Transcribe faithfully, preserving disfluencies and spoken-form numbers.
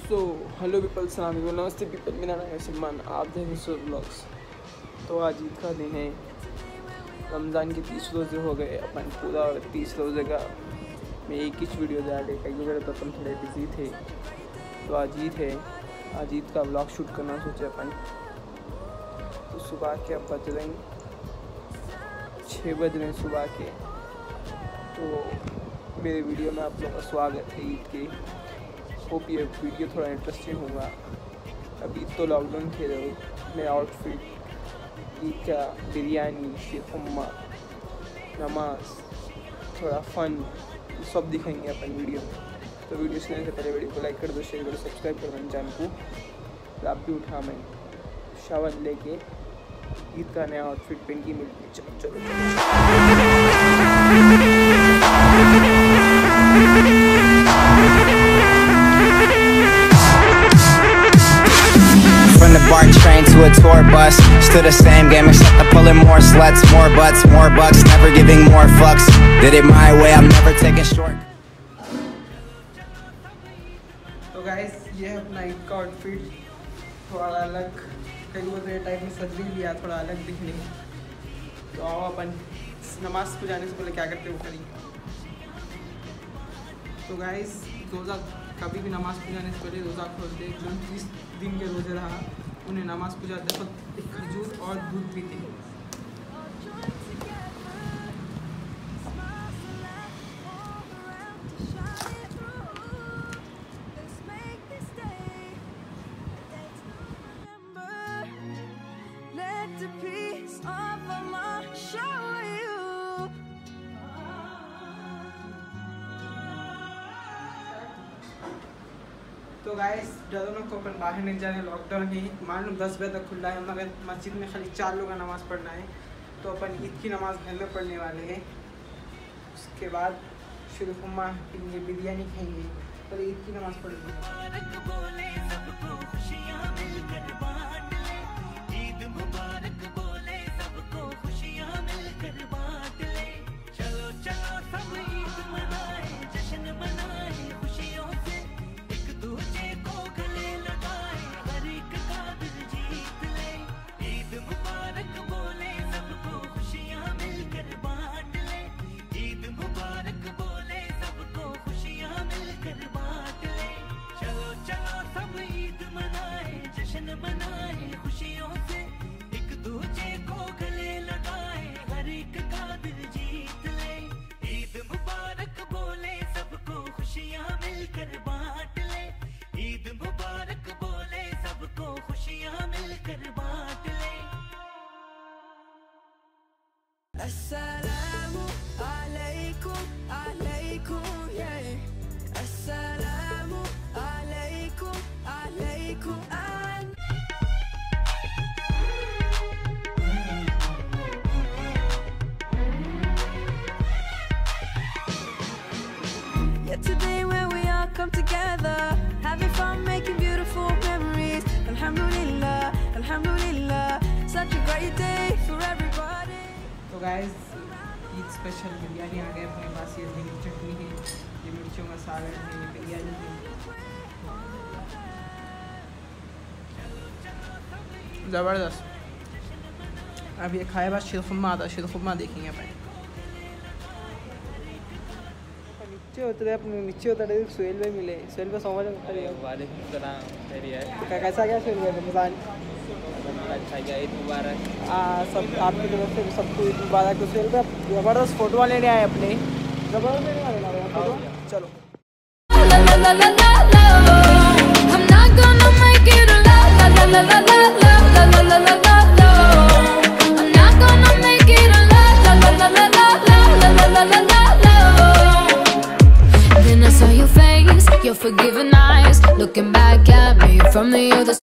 So hello people, सलाम अलैकुम, नमस्ते पीपल। मेरा नाम है सलमान, आप देख रहे हैं ब्लॉग्स। तो आज ईद का दिन है, रमज़ान के तीस रोज़े हो गए अपन पूरा तीस रोज़े का मैं एक ही वीडियो डाले कई वगैरह तो अपन थोड़े बिजी थे। तो आज ईद है, आज ईद का ब्लॉग शूट करना सोचे अपन। तो सुबह के अब बज रहे हैं छः बज रहे हैं सुबह के। तो मेरे वीडियो में आप लोगों का स्वागत है ईद के। होप ये वीडियो थोड़ा इंटरेस्टिंग होगा। अभी तो लॉकडाउन थे, मेरा आउटफिट, ईद का बिरयानी, शीरखुरमा, नमाज, थोड़ा फन सब दिखाएंगे अपन वीडियो में। तो वीडियो सुनने से पहले वीडियो को लाइक कर दो, शेयर करो, सब्सक्राइब कर दो चैनल को। तो आप भी उठा मैं शावर लेके ईद का नया आउटफिट पहन के मिलते। चलो चलो From the BART train to a tour bus, still the same game except I'm pulling more sluts, more butts, more bucks, never giving more fucks. Did it my way, I'm never taking short. तो guys ये है अपना ईद का outfit, थोड़ा अलग, कई वो type में सज भी लिया, थोड़ा अलग दिखने। तो आओ अपन नमाज को जाने से पहले क्या करते हो करेंगे। तो गाइस रोज़ा कभी भी नमाज़ को जाने से पहले रोज़ा खोलते, जो तीस दिन के रोज़े रहा उन्हें नमाज़ को जाते वक्त एक खजूर और दूध पीते। तो गाइस डरो को अपन बाहर नहीं जाने, लॉकडाउन है, मान लो दस बजे तक खुला है, मगर मस्जिद में खाली चार लोग का नमाज़ पढ़ना है। तो अपन ईद की नमाज़ घर में पढ़ने वाले हैं। उसके बाद शीरखुरमा पीएंगे, बिरयानी खाएंगे, और ईद की नमाज़ पढ़ेंगे। Assalamu alaikum, alaikum, yeah. Assalamu alaikum, alaikum. Yeah, today when we all come together, having fun, making beautiful memories. Alhamdulillah, alhamdulillah, such a great day for everybody. तो गाइस ईद स्पेशल बिरयानी आ गए अपने पास। ये हरी चटनी है, ये मिर्चों का सालन है, ये बिरयानी है, ज़बरदस्त। अब ये खाए बाद शीरखुरमा आता, शीरखुरमा देखेंगे अपन। नीचे उतरे अपने नीचे उतरे सुहेल में मिले, सुहेल में समझ में वालेकुम सलाम, खैरियत? कैसा क्या सुहेल में रमज़ान? अच्छा गया, ईद मुबारक। आ, सब आपकी तरफ से सबको ईद मुबारक। तो सुहेल पे ज़बरदस्त फ़ोटो लेने आए अपने, ज़बरदस्त लेने वाले फोटो। चलो Then I saw your face, your forgiving eyes, looking back at me from the other side.